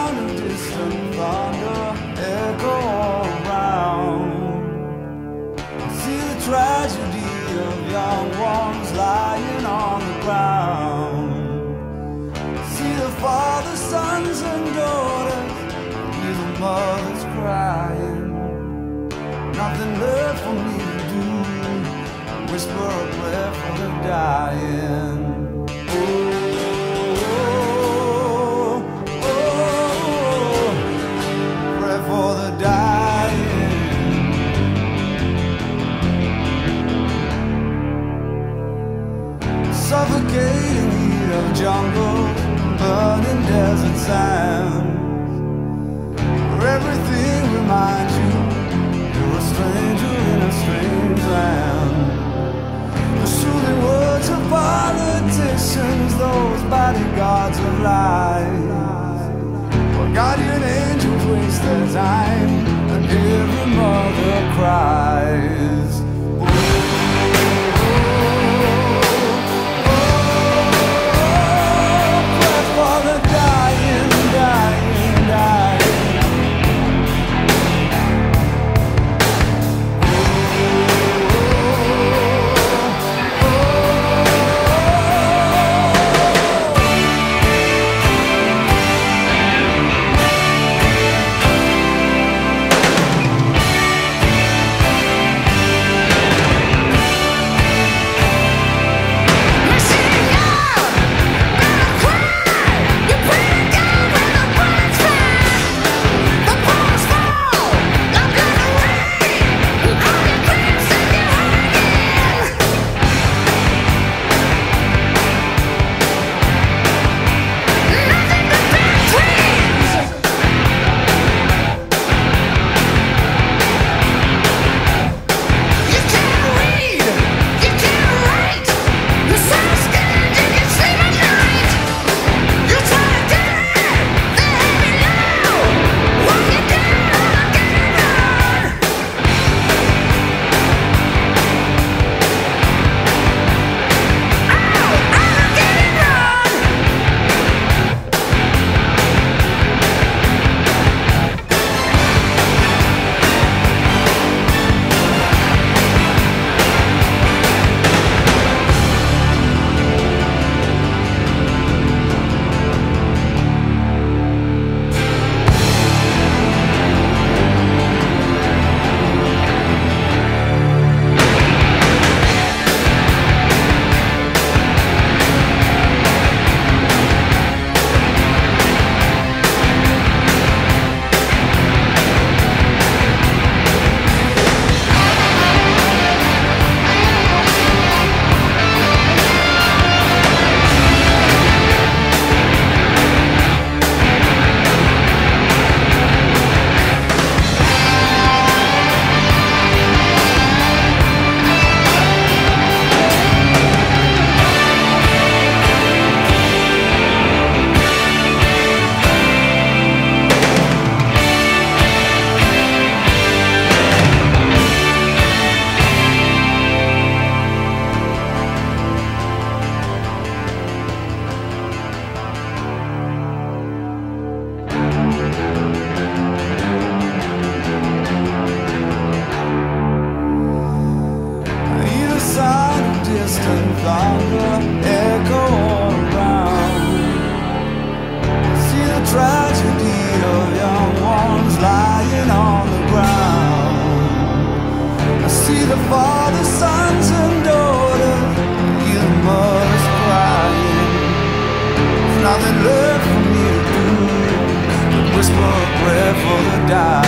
sound of distant thunder echo all around. I see the tragedy of young ones lying on the ground. I see the fathers, sons and daughters, hear the mothers crying. Nothing left for me to do, whisper a prayer for the dying. For the dying. Suffocating heat of jungle, burning desert sands, where everything reminds you you're a stranger in a strange land. The soothing words of politicians, those bodyguards of lies, guardian angels waste their time, and every mother cries. Pray for the dying, dying, dying. Distant thunder echo all around. See the tragedy of young ones lying on the ground. I see the fathers, sons and daughters, hear the mothers crying. There's nothing left for me to do but whisper a prayer for the dying.